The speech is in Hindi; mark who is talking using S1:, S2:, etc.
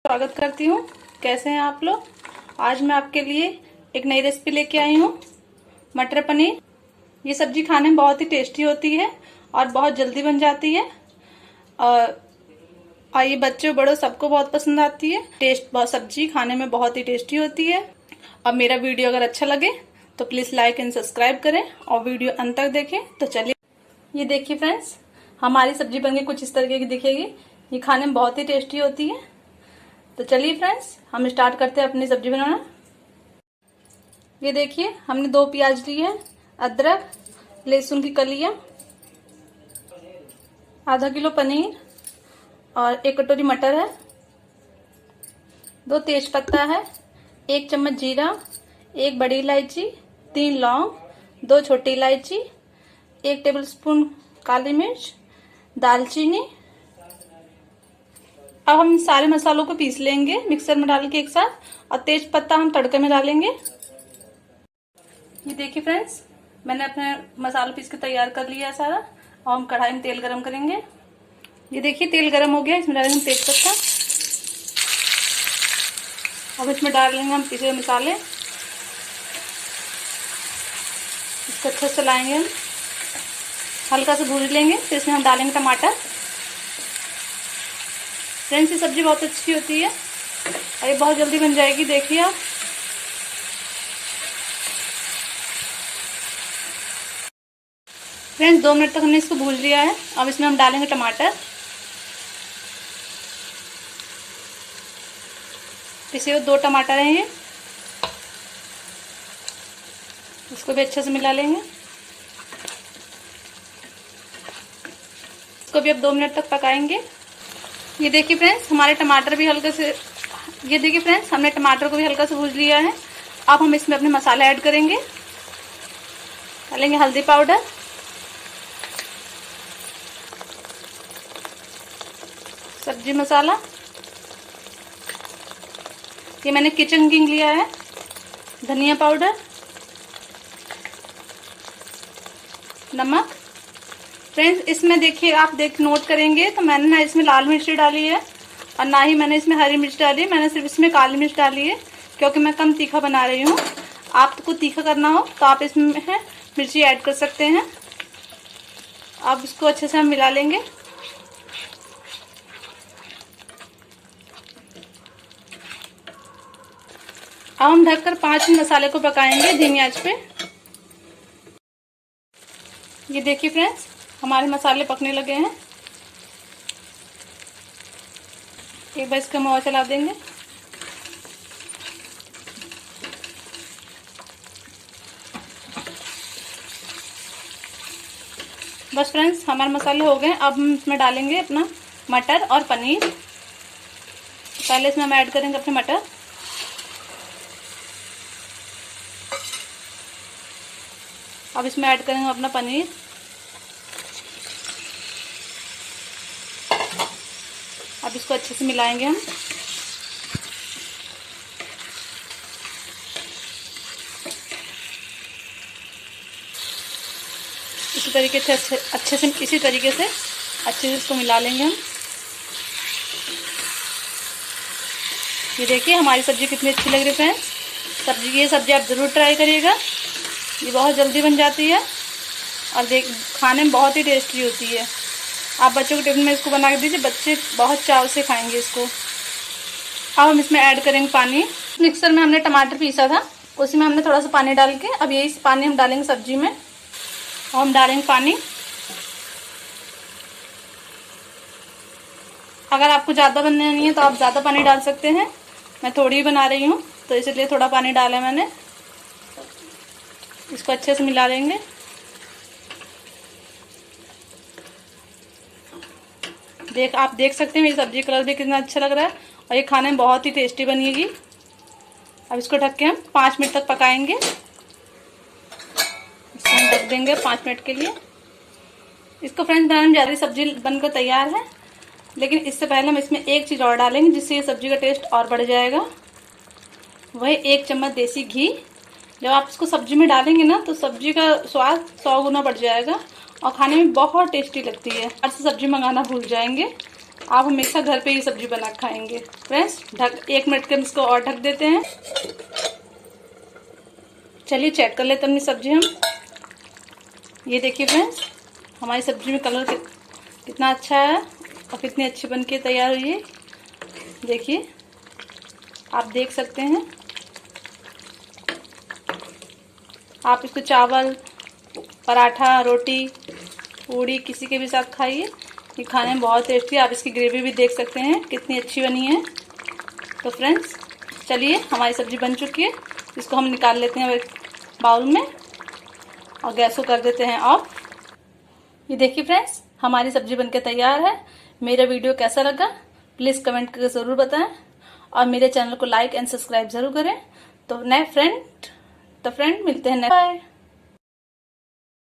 S1: स्वागत करती हूँ। कैसे हैं आप लोग। आज मैं आपके लिए एक नई रेसिपी लेके आई हूँ, मटर पनीर। ये सब्जी खाने में बहुत ही टेस्टी होती है और बहुत जल्दी बन जाती है और ये बच्चों बड़ों सबको बहुत पसंद आती है। सब्जी खाने में बहुत ही टेस्टी होती है। अब मेरा वीडियो अगर अच्छा लगे तो प्लीज लाइक एंड सब्सक्राइब करें और वीडियो अंत तक देखें। तो चलिए, ये देखिए फ्रेंड्स, हमारी सब्जी बनके कुछ इस तरीके की दिखेगी। ये खाने में बहुत ही टेस्टी होती है। तो चलिए फ्रेंड्स, हम स्टार्ट करते हैं अपनी सब्जी बनाना। ये देखिए, हमने 2 प्याज लिए हैं, अदरक, लहसुन की कलियां, आधा किलो पनीर और 1 कटोरी मटर है, 2 तेज पत्ता है, 1 चम्मच जीरा, 1 बड़ी इलायची, 3 लौंग, 2 छोटी इलायची, 1 टेबलस्पून काली मिर्च, दालचीनी। अब हम सारे मसालों को पीस लेंगे मिक्सर में डाल के एक साथ, और तेज पत्ता हम तड़के में डालेंगे। ये देखिए फ्रेंड्स, मैंने अपने मसाला पीस के तैयार कर लिया है सारा। और हम कढ़ाई में तेल गरम करेंगे। ये देखिए, तेल गरम हो गया, इसमें डालेंगे तेज पत्ता। अब इसमें डाल लेंगे हम पिसे हुए मसाले। इसको अच्छे से चलाएंगे, हम हल्का से भून लेंगे। फिर इसमें हम डालेंगे टमाटर। फ्रेंड्स, ये सब्जी बहुत अच्छी होती है और ये बहुत जल्दी बन जाएगी। देखिए आप, फ्रेंड्स 2 मिनट तक हमने इसको भून लिया है। अब इसमें हम डालेंगे टमाटर, पिसे हुए 2 टमाटर हैं ये। इसको भी अच्छे से मिला लेंगे। इसको भी अब 2 मिनट तक पकाएंगे। ये देखिए फ्रेंड्स, हमारे टमाटर भी हल्के से हमने टमाटर को भी हल्का से भून लिया है। अब हम इसमें अपने मसाले ऐड करेंगे। डालेंगे हल्दी पाउडर, सब्जी मसाला, ये मैंने किचन किंग लिया है, धनिया पाउडर, नमक। फ्रेंड्स, इसमें देखिए, आप नोट करेंगे तो मैंने ना इसमें लाल मिर्ची डाली है और ना ही मैंने इसमें हरी मिर्च डाली है। मैंने सिर्फ इसमें काली मिर्च डाली है, क्योंकि मैं कम तीखा बना रही हूँ। आपको तीखा करना हो तो आप इसमें मिर्ची ऐड कर सकते हैं। अब इसको अच्छे से हम मिला लेंगे। अब हम ढककर 5 मिनट मसाले को पकाएंगे धीमी आंच पे। ये देखिए फ्रेंड्स, हमारे मसाले पकने लगे हैं। एक बार इसका हम और चला देंगे। बस फ्रेंड्स, हमारे मसाले हो गए। अब हम इसमें डालेंगे अपना मटर और पनीर। पहले इसमें हम ऐड करेंगे अपने मटर। अब इसमें ऐड करेंगे अपना पनीर। अब इसको अच्छे से मिलाएंगे हम। इसी तरीके से अच्छे से इसको मिला लेंगे हम। ये देखिए, हमारी सब्जी कितनी अच्छी लग रही है फ्रेंड्स। ये सब्जी आप ज़रूर ट्राई करिएगा। ये बहुत जल्दी बन जाती है और खाने में बहुत ही टेस्टी होती है। आप बच्चों को टिफिन में इसको बना के दीजिए, बच्चे बहुत चाव से खाएंगे इसको। अब हम इसमें ऐड करेंगे पानी। मिक्सर में हमने टमाटर पीसा था, उसी में हमने थोड़ा सा पानी डाल के अब यही पानी हम डालेंगे सब्जी में। और हम डालेंगे पानी। अगर आपको ज़्यादा बनना नहीं है तो आप ज़्यादा पानी डाल सकते हैं। मैं थोड़ी ही बना रही हूँ तो इसलिए थोड़ा पानी डाला है मैंने। इसको अच्छे से मिला देंगे। आप देख सकते हैं मेरी सब्जी कलर भी कितना अच्छा लग रहा है और ये खाने में बहुत ही टेस्टी बनेगी। अब इसको ढक के हम 5 मिनट तक पकाएंगे। इसको हम ढक देंगे 5 मिनट के लिए। इसको फ्रेंड्स बनाने में ज़्यादा सब्जी बनकर तैयार है, लेकिन इससे पहले हम इसमें एक चीज़ और डालेंगे जिससे ये सब्जी का टेस्ट और बढ़ जाएगा। वही 1 चम्मच देसी घी। जब आप इसको सब्जी में डालेंगे ना तो सब्जी का स्वाद 100 गुना बढ़ जाएगा और खाने में बहुत टेस्टी लगती है। आज से सब्जी मंगाना भूल जाएंगे। आप हमेशा घर पे ये सब्जी बना खाएंगे। फ्रेंड्स 1 मिनट के इसको और ढक देते हैं। चलिए चेक कर लेते हैं अपनी सब्जी हम। ये देखिए फ्रेंड्स, हमारी सब्जी में कलर कितना अच्छा है और कितनी अच्छी बन के तैयार हुई है। देखिए, आप देख सकते हैं। आप इसको चावल, पराठा, रोटी, पूड़ी किसी के भी साथ खाइए। ये खाने में बहुत टेस्टी है। आप इसकी ग्रेवी भी देख सकते हैं कितनी अच्छी बनी है। तो फ्रेंड्स चलिए, हमारी सब्जी बन चुकी है। इसको हम निकाल लेते हैं एक बाउल में और गैस को कर देते हैं ऑफ। ये देखिए फ्रेंड्स, हमारी सब्जी बनके तैयार है। मेरा वीडियो कैसा लगा प्लीज़ कमेंट करके ज़रूर बताएं और मेरे चैनल को लाइक एंड सब्सक्राइब जरूर करें। तो फ्रेंड मिलते हैं। बाय।